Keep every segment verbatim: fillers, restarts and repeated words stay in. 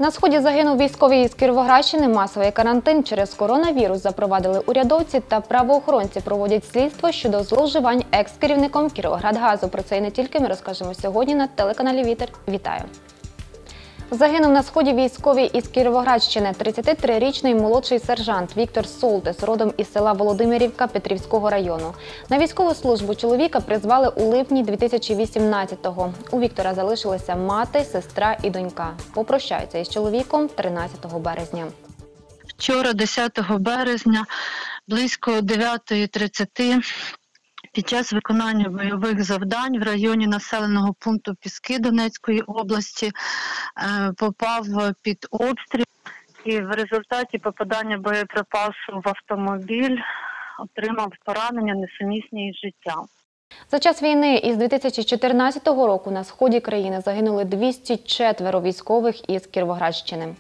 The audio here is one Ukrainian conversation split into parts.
На Сході загинув військовий із Кіровоградщини. Масовий карантин через коронавірус запровадили урядовці та правоохоронці проводять слідство щодо зловживань екс-керівником Кіровоградгазу. Про це і не тільки ми розкажемо сьогодні на телеканалі Вітер. Вітаю! Загинув на Сході військовий із Кіровоградщини. тридцятитрирічний молодший сержант Віктор Солтис, родом із села Володимирівка Петрівського району. На військову службу чоловіка призвали у липні дві тисячі вісімнадцятого. У Віктора залишилися мати, сестра і донька. Попрощаються із чоловіком тринадцятого березня. Вчора, десятого березня, близько дев'ятої тридцяти, під час виконання бойових завдань в районі населеного пункту Піски Донецької області попав під обстріл і в результаті попадання боєприпасу в автомобіль отримав поранення, несумісні із життям. За час війни із дві тисячі чотирнадцятого року на Сході країни загинули двісті четверо військових із Кіровоградщини.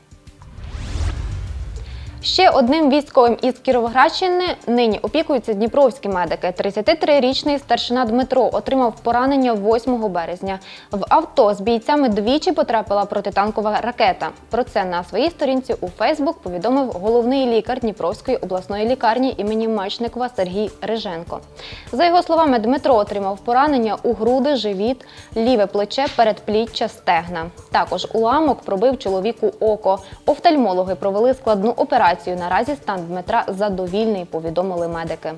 Ще одним військовим із Кіровоградщини нині опікуються дніпровські медики. тридцятитрирічний старшина Дмитро отримав поранення восьмого березня. В авто з бійцями двічі потрапила протитанкова ракета. Про це на своїй сторінці у Фейсбук повідомив головний лікар Дніпровської обласної лікарні імені Мечникова Сергій Риженко. За його словами, Дмитро отримав поранення у груди, живіт, ліве плече, передпліччя, стегна. Також уламок пробив чоловіку око. Офтальмологи провели складну операцію. Наразі стан Дмитра задовільний, повідомили медики.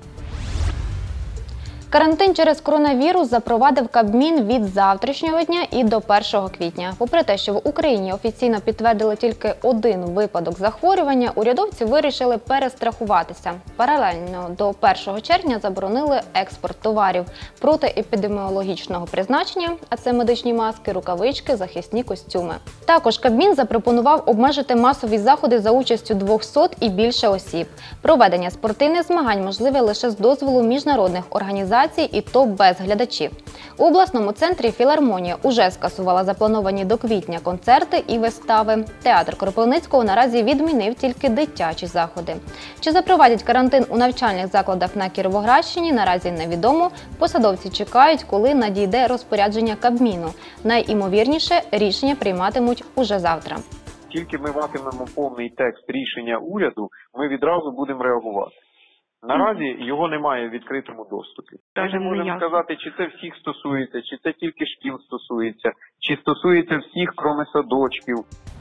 Карантин через коронавірус запровадив Кабмін від завтрашнього дня і до першого квітня. Попри те, що в Україні офіційно підтвердили тільки один випадок захворювання, урядовці вирішили перестрахуватися. Паралельно до першого червня заборонили експорт товарів протиепідеміологічного призначення, а це медичні маски, рукавички, захисні костюми. Також Кабмін запропонував обмежити масові заходи за участю двохсот і більше осіб. Проведення спортивних змагань можливе лише з дозволу міжнародних організацій, і то без глядачів. У обласному центрі філармонія уже скасувала заплановані до квітня концерти і вистави. Театр Кропивницького наразі відмінив тільки дитячі заходи. Чи запровадять карантин у навчальних закладах на Кіровоградщині, наразі невідомо. Посадовці чекають, коли надійде розпорядження Кабміну. Найімовірніше, рішення прийматимуть уже завтра. Тільки ми матимемо повний текст рішення уряду, ми відразу будемо реагувати. Наразі його немає в відкритому доступі. Ми не можемо сказати, чи це всіх стосується, чи це тільки шкіл стосується, чи стосується всіх, крім садочків.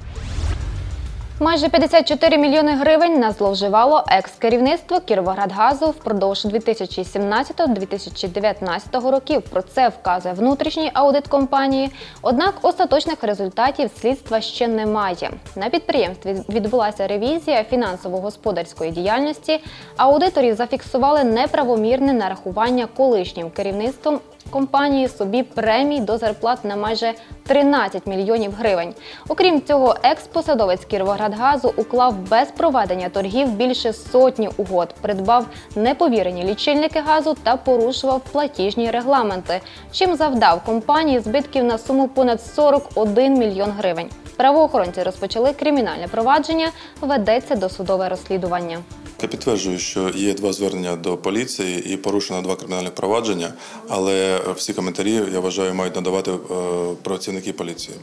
Майже п'ятдесят чотири мільйони гривень назловживало екс-керівництво Кіровоградгазу впродовж дві тисячі сімнадцятого - дві тисячі дев'ятнадцятого років. Про це вказує внутрішній аудит компанії. Однак остаточних результатів слідства ще немає. На підприємстві відбулася ревізія фінансово-господарської діяльності. Аудиторі зафіксували неправомірне нарахування колишнім керівництвом компанії собі премій до зарплат на майже тринадцять мільйонів гривень. Окрім цього, екс-посадовець Кіровоградгазу уклав без проведення торгів більше сотні угод, придбав неповірені лічильники газу та порушував платіжні регламенти, чим завдав компанії збитків на суму понад сорок один мільйон гривень. Правоохоронці розпочали кримінальне провадження, ведеться досудове розслідування. Я підтверджую, що є два звернення до поліції і порушено два кримінальних провадження, але всі коментарі, я вважаю, мають надавати працівники поліції.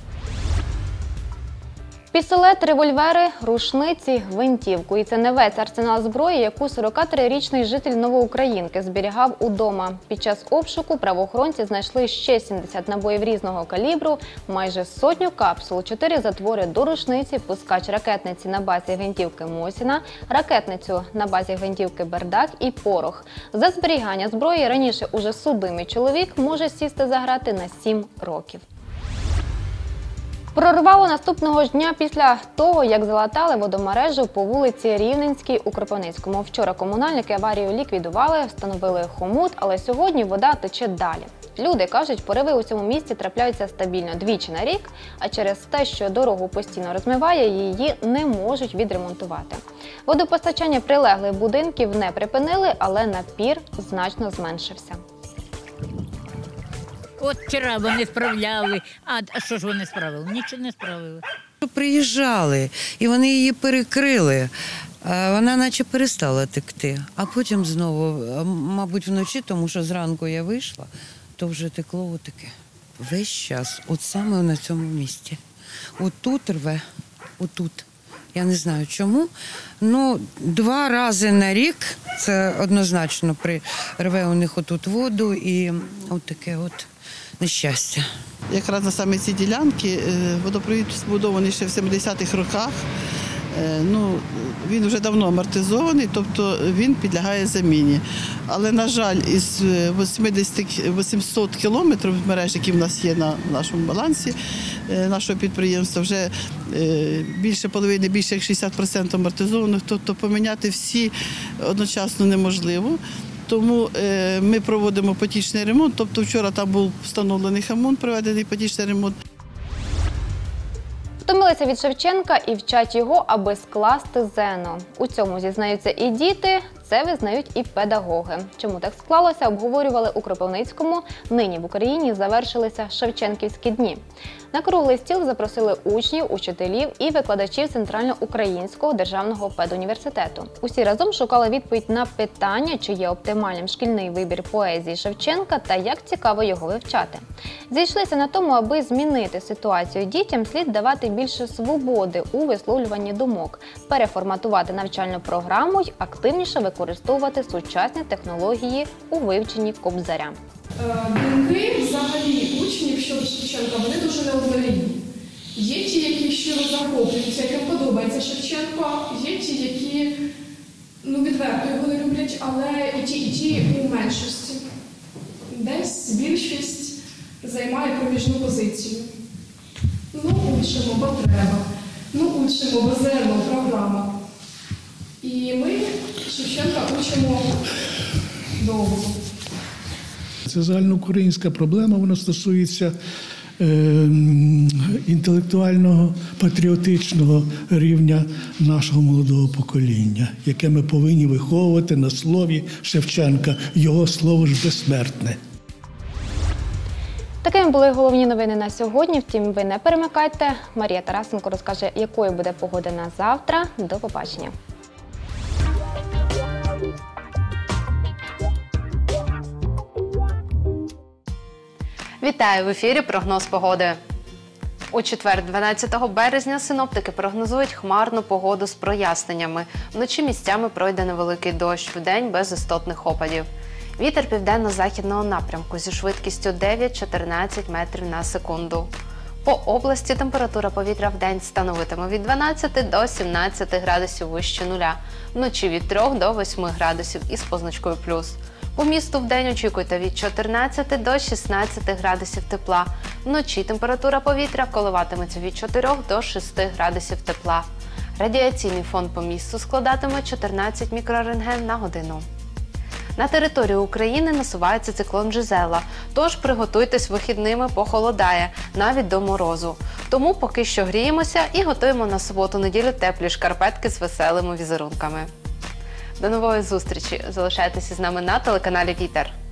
Пістолет, револьвери, рушниці, гвинтівку. І це не весь арсенал зброї, яку сорокатрирічний житель Новоукраїнки зберігав удома. Під час обшуку правоохоронці знайшли ще сімдесят набоїв різного калібру, майже сотню капсул, чотири затвори до рушниці, пускач ракетниці на базі гвинтівки Мосіна, ракетницю на базі гвинтівки Бердак і порох. За зберігання зброї раніше уже судимий чоловік може сісти за грати на сім років. Прорвало наступного ж дня після того, як залатали водомережу по вулиці Рівненській у Кропивницькому. Вчора комунальники аварію ліквідували, встановили хомут, але сьогодні вода тече далі. Люди кажуть, пориви у цьому місці трапляються стабільно двічі на рік, а через те, що дорогу постійно розмиває, її не можуть відремонтувати. Водопостачання прилеглих будинків не припинили, але напір значно зменшився. От вчора вони справляли, а що ж вони справили? Нічого не справили. Приїжджали, і вони її перекрили. Вона наче перестала текти, а потім знову, мабуть, вночі, тому що зранку я вийшла, то вже текло отаке. Весь час, от саме на цьому місці. отут рве, отут. Я не знаю чому. Ну, два рази на рік це однозначно при рве у них отут воду і от таке от нещастя. Якраз на саме ці ділянки водопровід збудований ще в семидесятих роках. Ну, він вже давно амортизований, тобто він підлягає заміні. Але, на жаль, із вісімсот кілометрів мереж, які в нас є на нашому балансі нашого підприємства, вже більше половини, більше як шістдесят відсотків амортизованих, тобто поміняти всі одночасно неможливо. Тому ми проводимо потічний ремонт, тобто вчора там був встановлений хамон, проведений потічний ремонт. Втомилися від Шевченка і вчать його, аби скласти ЗЕНО. У цьому зізнаються і діти, це визнають і педагоги. Чому так склалося, обговорювали у Кропивницькому. Нині в Україні завершилися Шевченківські дні. На круглий стіл запросили учнів, учителів і викладачів Центральноукраїнського державного педуніверситету. Усі разом шукали відповідь на питання, чи є оптимальним шкільний вибір поезії Шевченка та як цікаво його вивчати. Зійшлися на тому, аби змінити ситуацію дітям, слід давати більше свободи у висловлюванні думок, переформатувати навчальну програму й активніше використовувати сучасні технології у вивченні Кобзаря. Думки взагалі учнів щодо Шевченка, вони дуже неоднорідні. Є ті, які щиро захоплюються, яким подобається Шевченко, є ті, які ну, відверто його не люблять, але і ті, і ті у меншості. Десь більшість займає проміжну позицію. Ну, учимо, бо треба. Ну, учимо, бо ЗЕНО, програма. І ми Шевченка учимо довго. Це загальноукраїнська проблема, вона стосується е, інтелектуального, патріотичного рівня нашого молодого покоління, яке ми повинні виховувати на слові Шевченка. Його слово ж безсмертне. Такими були головні новини на сьогодні. Втім, ви не перемикайте. Марія Тарасенко розкаже, якою буде погода на завтра. До побачення. Вітаю! В ефірі прогноз погоди. У четвер, дванадцятого березня, синоптики прогнозують хмарну погоду з проясненнями. Вночі місцями пройде невеликий дощ, вдень без істотних опадів. Вітер південно-західного напрямку зі швидкістю дев'ять-чотирнадцять метрів на секунду. По області температура повітря вдень становитиме від дванадцяти до сімнадцяти градусів вище нуля, вночі від трьох до восьми градусів із позначкою плюс. По місту вдень очікуйте від чотирнадцяти до шістнадцяти градусів тепла. Вночі температура повітря коливатиметься від чотирьох до шести градусів тепла. Радіаційний фон по місту складатиме чотирнадцять мікрорентген на годину. На територію України насувається циклон Джизела, тож приготуйтесь, вихідними похолодає, навіть до морозу. Тому поки що гріємося і готуємо на суботу-неділю теплі шкарпетки з веселими візерунками. До нової зустрічі! Залишайтеся з нами на телеканалі Вітер.